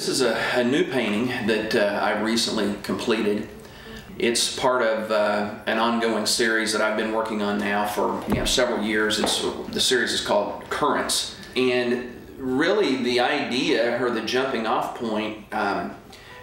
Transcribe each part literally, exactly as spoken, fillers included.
This is a, a new painting that uh, I recently completed. It's part of uh, an ongoing series that I've been working on now for you know, several years. It's, the series is called Currents. And really the idea, or the jumping off point um,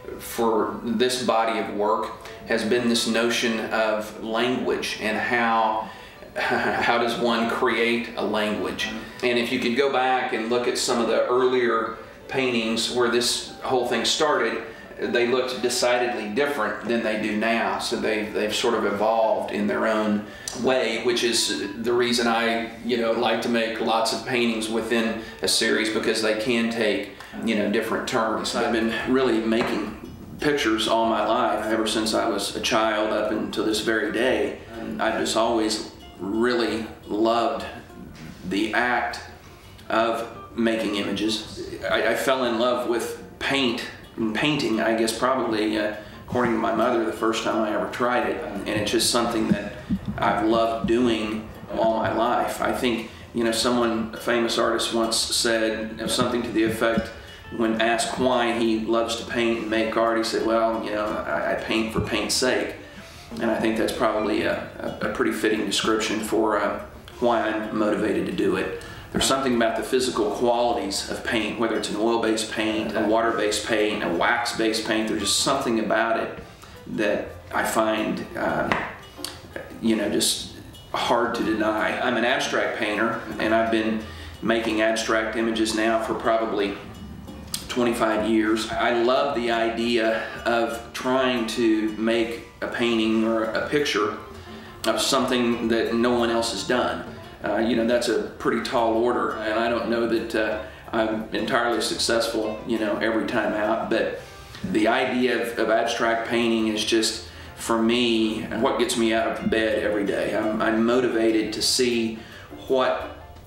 for this body of work has been this notion of language and how how does one create a language. And if you could go back and look at some of the earlier paintings where this whole thing started, they looked decidedly different than they do now. So they've, they've sort of evolved in their own way, which is the reason I you know like to make lots of paintings within a series, because they can take you know different turns. I've been really making pictures all my life, ever since I was a child up until this very day. I've just always really loved the act of making images. I, I fell in love with paint and painting, I guess probably, uh, according to my mother, the first time I ever tried it. And it's just something that I've loved doing all my life. I think, you know, someone, a famous artist once said you know, something to the effect, when asked why he loves to paint and make art, he said, well, you know, I, I paint for paint's sake. And I think that's probably a, a, a pretty fitting description for uh, why I'm motivated to do it. There's something about the physical qualities of paint, whether it's an oil-based paint, a water-based paint, a wax-based paint. There's just something about it that I find, uh, you know, just hard to deny. I'm an abstract painter, and I've been making abstract images now for probably twenty-five years. I love the idea of trying to make a painting or a picture of something that no one else has done. Uh, you know, that's a pretty tall order, and I don't know that uh, I'm entirely successful, you know, every time out, but the idea of, of abstract painting is just, for me, what gets me out of bed every day. I'm, I'm motivated to see what,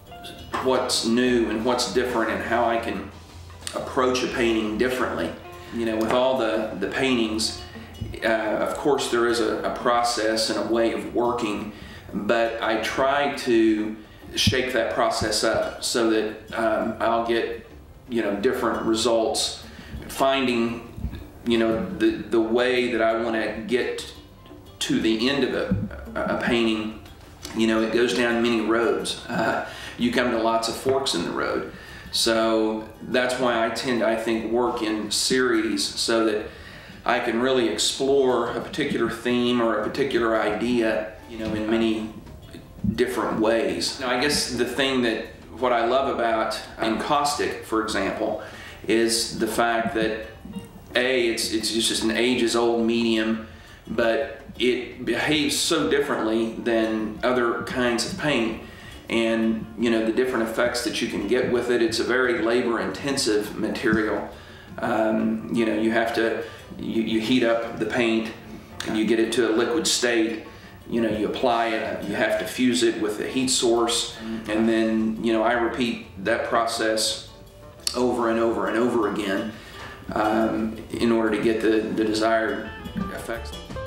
what's new and what's different and how I can approach a painting differently. You know, with all the, the paintings, uh, of course there is a, a process and a way of working, but I try to shake that process up so that um, I'll get, you know, different results, finding, you know, the, the way that I want to get to the end of a, a painting. You know, it goes down many roads. Uh, you come to lots of forks in the road. So that's why I tend to, I think, work in series so that I can really explore a particular theme or a particular idea, you know, in many different ways. Now, I guess the thing that, what I love about encaustic, for example, is the fact that A, it's, it's just an ages-old medium, but it behaves so differently than other kinds of paint. And you know, the different effects that you can get with it. It's a very labor-intensive material. Um, you know, you have to, you, you heat up the paint, and you get it to a liquid state. You know, you apply it, you have to fuse it with a heat source, and then, you know, I repeat that process over and over and over again um, in order to get the, the desired effects.